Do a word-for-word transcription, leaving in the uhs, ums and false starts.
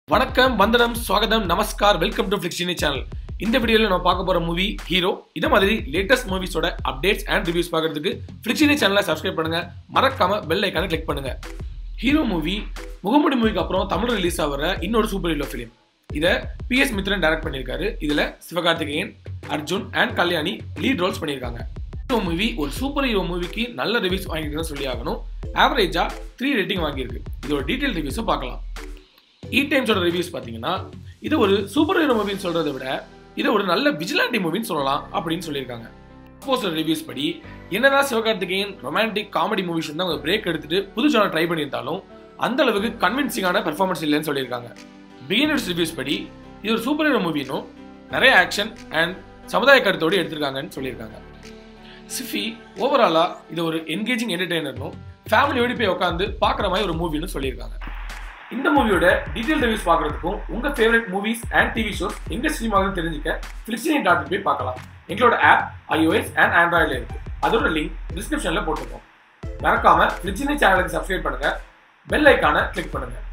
வணக்கம் வந்தனம் ஸ்வாகதம் நமஸ்கார் வெல்கம் டு ஃபிளிக்ஷினி சேனல். இந்த வீடியோல நம்ம பார்க்க போற மூவி ஹீரோ. இத மாதிரி லேட்டஸ்ட் மூவிஸோட அப்டேட்ஸ் அண்ட் ரிவ்யூஸ் பார்க்கிறதுக்கு ஃபிளிக்ஷினி சேனலை சப்ஸ்கிரைப் பண்ணுங்க. மறக்காம பெல் ஐகானை கிளிக் பண்ணுங்க. ஹீரோ மூவி முகமுடி மூவிக்கு அப்புறம் தமிழ் ரிலீஸ் ஆகிற இன்னொரு சூப்பர் ஹீரோ ஃபிலிம். இதை பி எஸ் மித்ரன் டைரக்ட் பண்ணியிருக்காரு. இதுல Sivakarthikeyan, Arjun and Kalyani lead roles பண்ணியிருக்காங்க. ஹீரோ மூவி ஒரு சூப்பர் ஹீரோ மூவிக்கு நல்ல ரிவ்யூஸ் வாங்கியிருக்குன்னு சொல்லி ஆகணும். ஆவரேஜா த்ரீ ரேட்டிங் வாங்கியிருக்கு. இதோட டீடைல் ரிவ்யூஸும் பார்க்கலாம். இ டைம்ஸோட ரிவ்யூஸ் பார்த்தீங்கன்னா இது ஒரு சூப்பர் ஹீரோ மூவின்னு சொல்றதை விட இது ஒரு நல்ல விஜிலாண்டி மூவின்னு சொல்லலாம் அப்படின்னு சொல்லியிருக்காங்க. போஸ்டர் ரிவ்யூஸ் படி என்னதான் சிவகார்த்திகேயன் ரொமான்டிக் காமெடி மூவிஸ் தான் அவங்க பிரேக் எடுத்துட்டு புது ஜானர் ட்ரை பண்ணியிருந்தாலும் அந்த அளவுக்கு கன்வின்சிங்கான பெர்ஃபார்மன்ஸ் இல்லைன்னு சொல்லியிருக்காங்க. பிகினர்ஸ் ரிவ்யூஸ் படி இது ஒரு சூப்பர் ஹீரோ மூவினும் நிறைய ஆக்ஷன் அண்ட் சமுதாய கருத்தோடு எடுத்திருக்காங்கன்னு சொல்லியிருக்காங்க. சிஃபி ஓவராலா இது ஒரு என்கேஜிங் என்டர்டெய்னர்னும் ஃபேமிலியோடு போய் உட்காந்து பார்க்குற மாதிரி ஒரு மூவின்னு சொல்லியிருக்காங்க. இந்த மூவியோட டீடைல் ரிவ்யூஸ் பார்க்கறதுக்கும் உங்க favourite movies and TV shows எங்க ஸ்ட்ரீம் ஆகுதுன்னு தெரிஞ்சுக்க ஃபிளிக்ஷினி டாட் போய் பார்க்கலாம். எங்களோட ஆப் iOS அண்ட் ஆண்ட்ராய்டில் இருக்கு. அதோட லிங்க் டிஸ்கிரிப்ஷன்ல போட்டுருக்கோம். மறக்காம ஃபிளிக்ஷினி சேனலுக்கு சப்ஸ்கிரைப் பண்ணுங்க. பெல் ஐகானை கிளிக் பண்ணுங்க.